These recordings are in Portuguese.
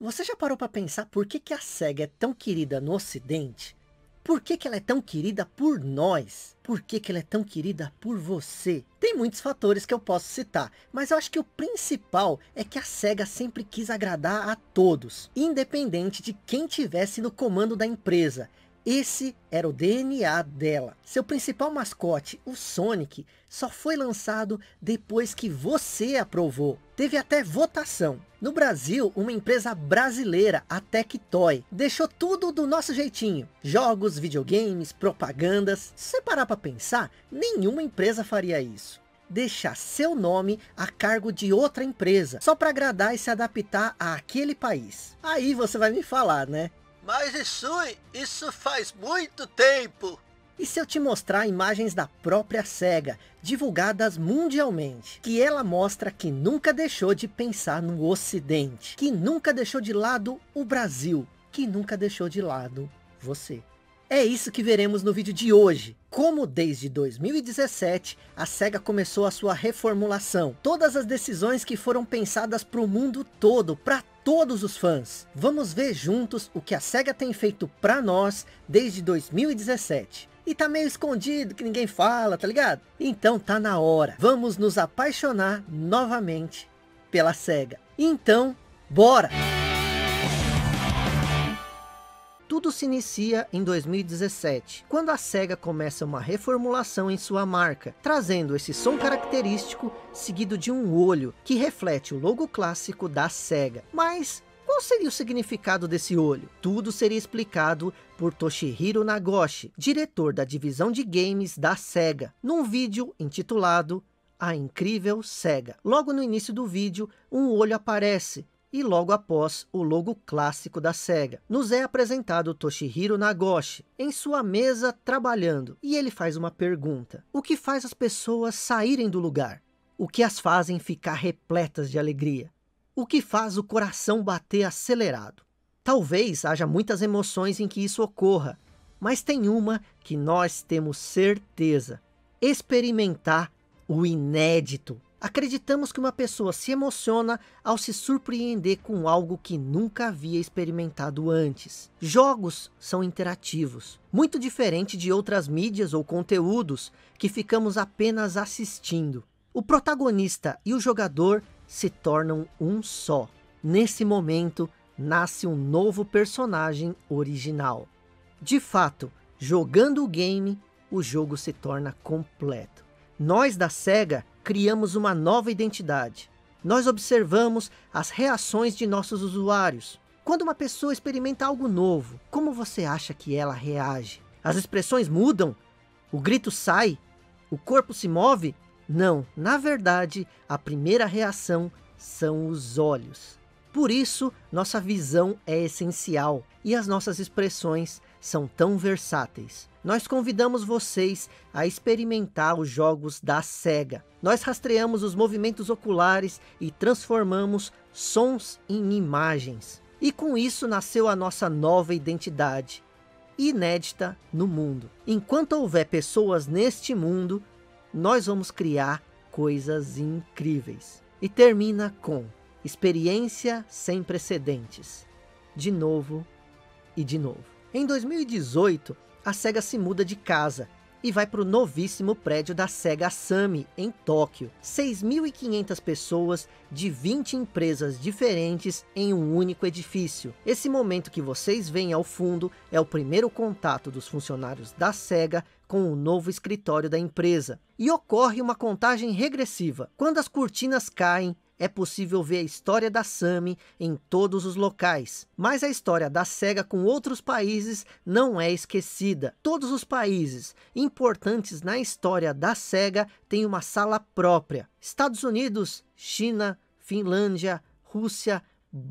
Você já parou para pensar por que a SEGA é tão querida no Ocidente? Por que ela é tão querida por nós? Por que ela é tão querida por você? Tem muitos fatores que eu posso citar, mas eu acho que o principal é que a SEGA sempre quis agradar a todos, independente de quem tivesse no comando da empresa. Esse era o DNA dela. Seu principal mascote, o Sonic, só foi lançado depois que você aprovou. Teve até votação. No Brasil, uma empresa brasileira, a Tectoy, deixou tudo do nosso jeitinho. Jogos, videogames, propagandas. Se você parar para pensar, nenhuma empresa faria isso. Deixar seu nome a cargo de outra empresa, só para agradar e se adaptar àquele país. Aí você vai me falar, né? Mas isso faz muito tempo. E se eu te mostrar imagens da própria SEGA, divulgadas mundialmente, que ela mostra que nunca deixou de pensar no Ocidente, que nunca deixou de lado o Brasil, que nunca deixou de lado você. É isso que veremos no vídeo de hoje. Como desde 2017, a SEGA começou a sua reformulação. Todas as decisões que foram pensadas para o mundo todo, para todos os fãs. Vamos ver juntos o que a SEGA tem feito para nós desde 2017. E tá meio escondido, que ninguém fala, tá ligado? Então tá na hora. Vamos nos apaixonar novamente pela SEGA. Então, bora! Tudo se inicia em 2017, quando a SEGA começa uma reformulação em sua marca, trazendo esse som característico, seguido de um olho, que reflete o logo clássico da SEGA. Mas qual seria o significado desse olho? Tudo seria explicado por Toshihiro Nagoshi, diretor da divisão de games da SEGA, num vídeo intitulado A Incrível SEGA. Logo no início do vídeo, um olho aparece, e logo após o logo clássico da SEGA, nos é apresentado Toshihiro Nagoshi em sua mesa trabalhando, e ele faz uma pergunta: o que faz as pessoas saírem do lugar? O que as fazem ficar repletas de alegria? O que faz o coração bater acelerado? Talvez haja muitas emoções em que isso ocorra, mas tem uma que nós temos certeza: experimentar o inédito. Acreditamos que uma pessoa se emociona ao se surpreender com algo que nunca havia experimentado antes. Jogos são interativos, muito diferente de outras mídias ou conteúdos que ficamos apenas assistindo. O protagonista e o jogador se tornam um só. Nesse momento, nasce um novo personagem original. De fato, jogando o game, o jogo se torna completo. Nós da SEGA criamos uma nova identidade. Nós observamos as reações de nossos usuários. Quando uma pessoa experimenta algo novo, como você acha que ela reage? As expressões mudam? O grito sai? O corpo se move? Não, na verdade, a primeira reação são os olhos. Por isso, nossa visão é essencial e as nossas expressões são tão versáteis. Nós convidamos vocês a experimentar os jogos da SEGA. Nós rastreamos os movimentos oculares e transformamos sons em imagens. E com isso nasceu a nossa nova identidade, inédita no mundo. Enquanto houver pessoas neste mundo, nós vamos criar coisas incríveis. E termina com experiência sem precedentes. De novo e de novo. Em 2018, a SEGA se muda de casa e vai para o novíssimo prédio da SEGA Sammy, em Tóquio. 6.500 pessoas de 20 empresas diferentes em um único edifício. Esse momento que vocês veem ao fundo é o primeiro contato dos funcionários da SEGA com o novo escritório da empresa. E ocorre uma contagem regressiva. Quando as cortinas caem, é possível ver a história da Sammy em todos os locais. Mas a história da SEGA com outros países não é esquecida. Todos os países importantes na história da SEGA têm uma sala própria. Estados Unidos, China, Finlândia, Rússia,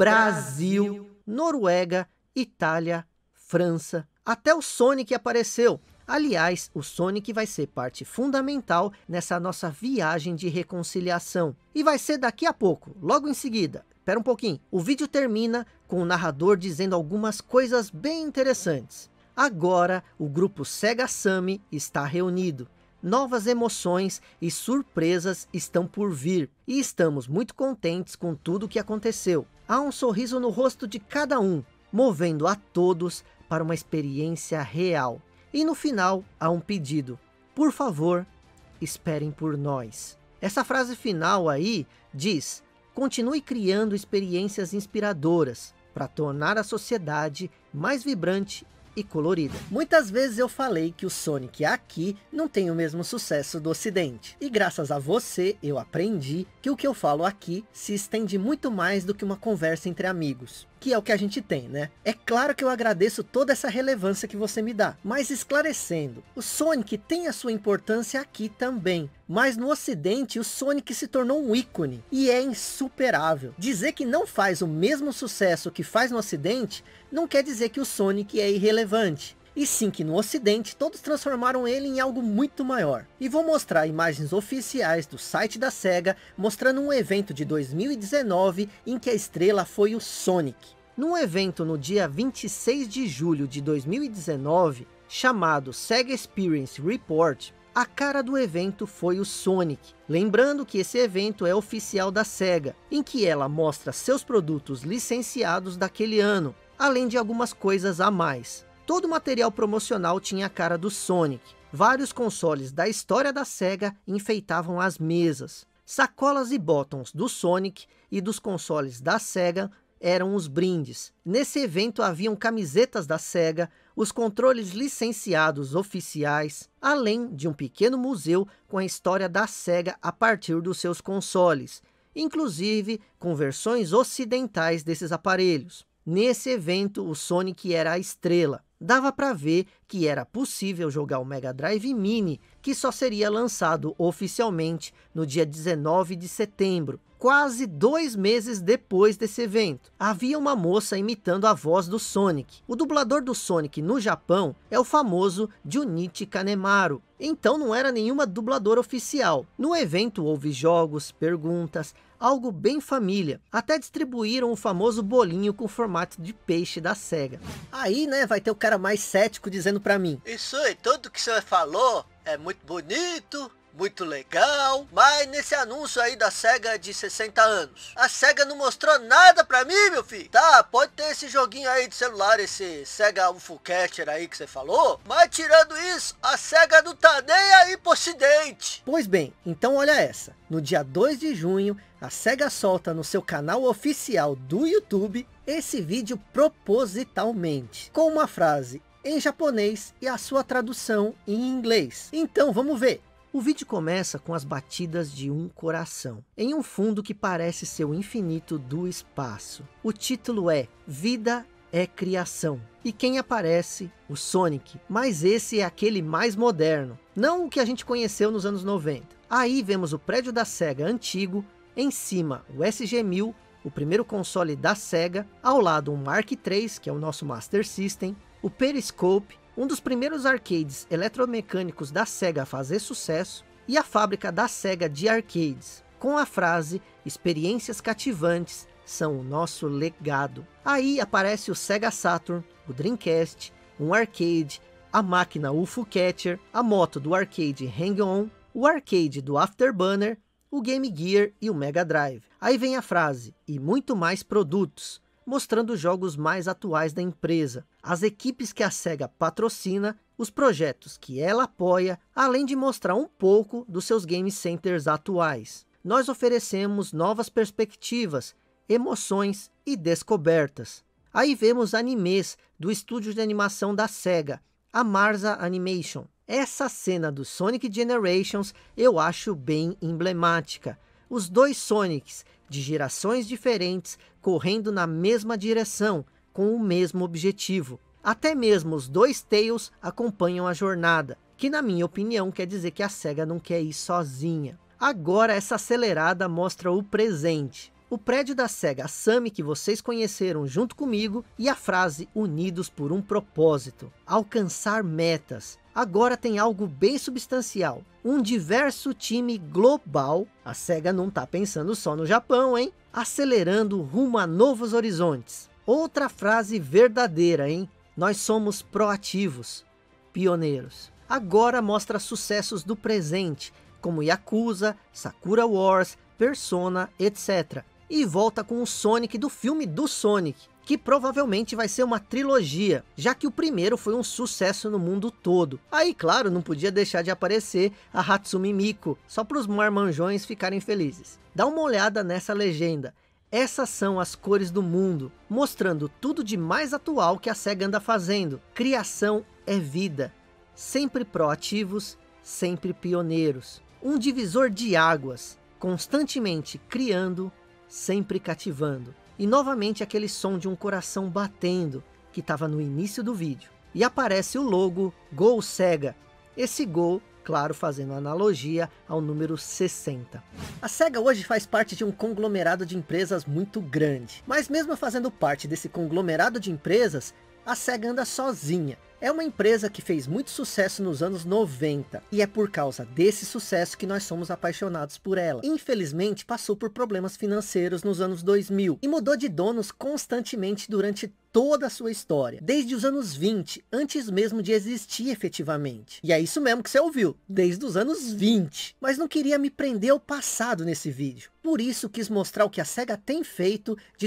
Brasil, Noruega, Itália, França. Até o Sonic apareceu. Aliás, o Sonic vai ser parte fundamental nessa nossa viagem de reconciliação. E vai ser daqui a pouco, logo em seguida. Espera um pouquinho. O vídeo termina com o narrador dizendo algumas coisas bem interessantes. Agora, o grupo SEGA Sammy está reunido. Novas emoções e surpresas estão por vir, e estamos muito contentes com tudo o que aconteceu. Há um sorriso no rosto de cada um, movendo a todos para uma experiência real. E no final há um pedido: por favor, esperem por nós. Essa frase final aí diz: continue criando experiências inspiradoras para tornar a sociedade mais vibrante e colorida. Muitas vezes eu falei que o Sonic aqui não tem o mesmo sucesso do Ocidente. E graças a você eu aprendi que o que eu falo aqui se estende muito mais do que uma conversa entre amigos. Que é o que a gente tem, né? É claro que eu agradeço toda essa relevância que você me dá. Mas esclarecendo, o Sonic tem a sua importância aqui também. Mas no Ocidente o Sonic se tornou um ícone. E é insuperável. Dizer que não faz o mesmo sucesso que faz no Ocidente, não quer dizer que o Sonic é irrelevante. E sim que no Ocidente todos transformaram ele em algo muito maior. E vou mostrar imagens oficiais do site da SEGA, mostrando um evento de 2019 em que a estrela foi o Sonic. Num evento no dia 26 de julho de 2019, chamado SEGA Experience Report, a cara do evento foi o Sonic. Lembrando que esse evento é oficial da SEGA, em que ela mostra seus produtos licenciados daquele ano, além de algumas coisas a mais. Todo o material promocional tinha a cara do Sonic. Vários consoles da história da SEGA enfeitavam as mesas. Sacolas e botões do Sonic e dos consoles da SEGA eram os brindes. Nesse evento haviam camisetas da SEGA, os controles licenciados oficiais, além de um pequeno museu com a história da SEGA a partir dos seus consoles, inclusive com versões ocidentais desses aparelhos. Nesse evento o Sonic era a estrela. Dava para ver que era possível jogar o Mega Drive Mini, que só seria lançado oficialmente no dia 19 de setembro, quase 2 meses depois desse evento. Havia uma moça imitando a voz do Sonic. O dublador do Sonic no Japão é o famoso Junichi Kanemaru, então não era nenhuma dubladora oficial. No evento houve jogos, perguntas, algo bem família. Até distribuíram o famoso bolinho com formato de peixe da SEGA. Aí, né, vai ter o cara mais cético dizendo pra mim: isso aí, tudo que você falou é muito bonito, muito legal, mas nesse anúncio aí da SEGA de 60 anos, a SEGA não mostrou nada pra mim, meu filho. Tá, pode ter esse joguinho aí de celular, esse SEGA UFO Catcher aí que você falou, mas tirando isso, a SEGA não tá nem aí pro Ocidente. Pois bem, então olha essa. No dia 2 de junho, a SEGA solta no seu canal oficial do YouTube esse vídeo propositalmente, com uma frase em japonês e a sua tradução em inglês. Então vamos ver. O vídeo começa com as batidas de um coração, em um fundo que parece ser o infinito do espaço. O título é Vida é Criação. E quem aparece? O Sonic. Mas esse é aquele mais moderno, não o que a gente conheceu nos anos 90. Aí vemos o prédio da SEGA antigo, em cima o SG-1000, o primeiro console da SEGA, ao lado um Mark III, que é o nosso Master System, o Periscope, um dos primeiros arcades eletromecânicos da SEGA a fazer sucesso, e a fábrica da SEGA de arcades, com a frase: experiências cativantes são o nosso legado. Aí aparece o Sega Saturn, o Dreamcast, um arcade, a máquina UFO Catcher, a moto do arcade Hang-On, o arcade do Afterburner, o Game Gear e o Mega Drive. Aí vem a frase: e muito mais produtos, mostrando os jogos mais atuais da empresa, as equipes que a SEGA patrocina, os projetos que ela apoia, além de mostrar um pouco dos seus game centers atuais. Nós oferecemos novas perspectivas, emoções e descobertas. Aí vemos animes do estúdio de animação da SEGA, a Marza Animation. Essa cena do Sonic Generations eu acho bem emblemática. Os dois Sonics de gerações diferentes correndo na mesma direção, com o mesmo objetivo. Até mesmo os dois Tails acompanham a jornada, que na minha opinião quer dizer que a SEGA não quer ir sozinha. Agora essa acelerada mostra o presente. O prédio da SEGA Sammy que vocês conheceram junto comigo e a frase unidos por um propósito, alcançar metas. Agora tem algo bem substancial, um diverso time global, a SEGA não tá pensando só no Japão, hein? Acelerando rumo a novos horizontes. Outra frase verdadeira, hein? Nós somos proativos, pioneiros. agora mostra sucessos do presente, como Yakuza, Sakura Wars, Persona, etc. E volta com o Sonic do filme do Sonic, que provavelmente vai ser uma trilogia, já que o primeiro foi um sucesso no mundo todo. Aí, claro, não podia deixar de aparecer a Hatsune Miku, só para os marmanjões ficarem felizes. Dá uma olhada nessa legenda. Essas são as cores do mundo, mostrando tudo de mais atual que a SEGA anda fazendo. Criação é vida. Sempre proativos, sempre pioneiros. Um divisor de águas, constantemente criando, sempre cativando. E novamente aquele som de um coração batendo, que estava no início do vídeo. E aparece o logo Go SEGA. Esse Go, claro, fazendo analogia ao número 60. A SEGA hoje faz parte de um conglomerado de empresas muito grande. Mas mesmo fazendo parte desse conglomerado de empresas, a SEGA anda sozinha. É uma empresa que fez muito sucesso nos anos 90. E é por causa desse sucesso que nós somos apaixonados por ela. Infelizmente, passou por problemas financeiros nos anos 2000. E mudou de donos constantemente durante toda a sua história. Desde os anos 20, antes mesmo de existir efetivamente. E é isso mesmo que você ouviu. Desde os anos 20. Mas não queria me prender ao passado nesse vídeo. Por isso quis mostrar o que a SEGA tem feito de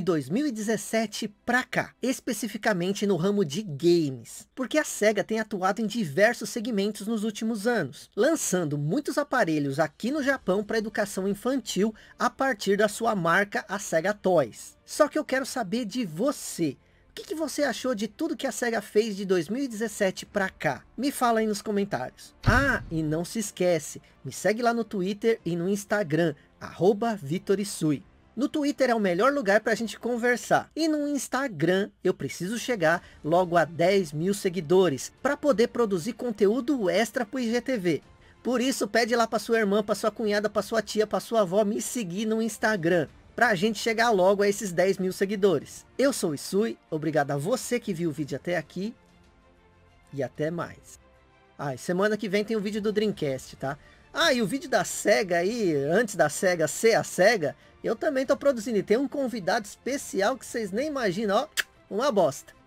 2017 pra cá. Especificamente no ramo de games. Porque a SEGA tem atuado em diversos segmentos nos últimos anos. Lançando muitos aparelhos aqui no Japão para educação infantil a partir da sua marca, a SEGA Toys. Só que eu quero saber de você. O que você achou de tudo que a SEGA fez de 2017 pra cá? Me fala aí nos comentários. Ah, e não se esquece, me segue lá no Twitter e no Instagram, @VitorIsui. No Twitter é o melhor lugar pra gente conversar. E no Instagram eu preciso chegar logo a 10 mil seguidores, para poder produzir conteúdo extra pro IGTV. Por isso pede lá pra sua irmã, pra sua cunhada, pra sua tia, pra sua avó me seguir no Instagram. Pra gente chegar logo a esses 10 mil seguidores. Eu sou o Isui, obrigado a você que viu o vídeo até aqui. E até mais. Ah, e semana que vem tem o vídeo do Dreamcast, tá? Ah, e o vídeo da SEGA aí, antes da SEGA ser a SEGA, eu também tô produzindo. E tem um convidado especial que vocês nem imaginam, ó, uma bosta.